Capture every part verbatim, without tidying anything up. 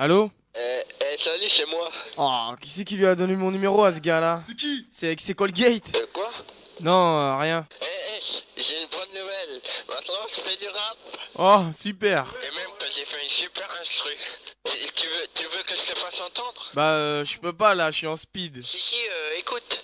Allô? Eh, eh, salut, c'est moi. Oh, qui c'est qui lui a donné mon numéro à ce gars-là? C'est qui? C'est c'est Colgate? Euh, quoi? Non, euh, rien. Eh, eh, j'ai une bonne nouvelle. Maintenant, je fais du rap. Oh, super. Et même que j'ai fait une super instru. Et tu veux, tu veux que je te fasse entendre? Bah, euh, je peux pas là, je suis en speed. Si, si, euh, écoute.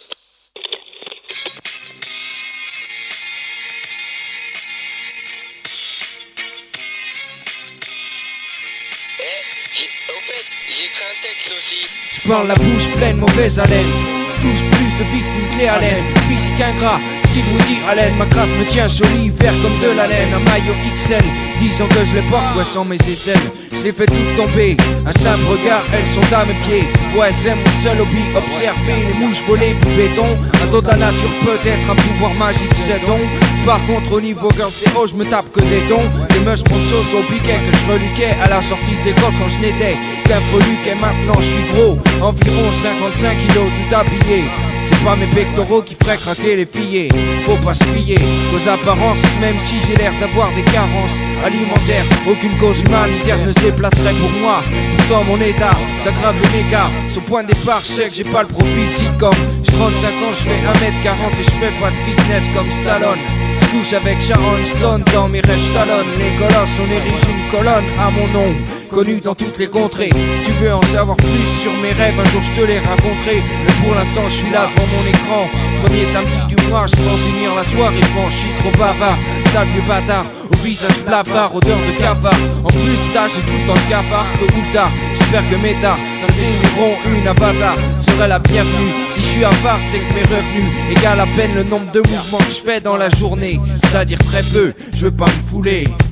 Eh, j'ai- au fait, j'ai écrit un texte aussi. Je parle la bouche pleine, mauvaise haleine. Touche plus de vis qu'une clé à laine. Physique ingrat, style Woody Allen. Ma crasse me tient joli, vert comme de la laine. Un maillot X L, disons que je les porte, ouais, sans mes aisselles. Je les fais toutes tomber, un simple regard, elles sont à mes pieds. Ouais, c'est mon seul hobby, observer les mouches voler pour béton. Un don de la nature peut-être un pouvoir magique, c'est donc. Par contre au niveau girl c'est haut, je me tape que des tons. Des meufs prennent sauce au piquet que je reluquais à la sortie de l'école quand je n'étais qu'un freluquet. Maintenant je suis gros, environ cinquante-cinq kilos tout habillé. C'est pas mes pectoraux qui feraient craquer les fillets. Faut pas se fier aux apparences, même si j'ai l'air d'avoir des carences alimentaires. Aucune cause humanitaire ne se déplacerait pour moi. Pourtant mon état s'aggrave les méga. Son point de départ, je sais que j'ai pas le profil sitcom. J'ai trente-cinq ans, je fais un mètre quarante et je fais pas de fitness comme Stallone. Je couche avec Sharon Stone, dans mes rêves je talonne. Les colosses, on érige une colonne à mon nom, connu dans toutes les contrées. Si tu veux en savoir plus sur mes rêves, un jour je te les raconterai. Mais pour l'instant je suis là devant mon écran. Premier samedi du mois, je pense finir la soirée quand je suis trop bavard. Sale vieux bâtard, au visage blafard, odeur de cafard. En plus ça j'ai tout le temps le cafard, tôt ou tard. J'espère que mes dards s'intégreront une avatar serait la bienvenue. Si je suis avare c'est que mes revenus égalent à peine le nombre de mouvements que je fais dans la journée. C'est-à-dire très peu, je veux pas me fouler.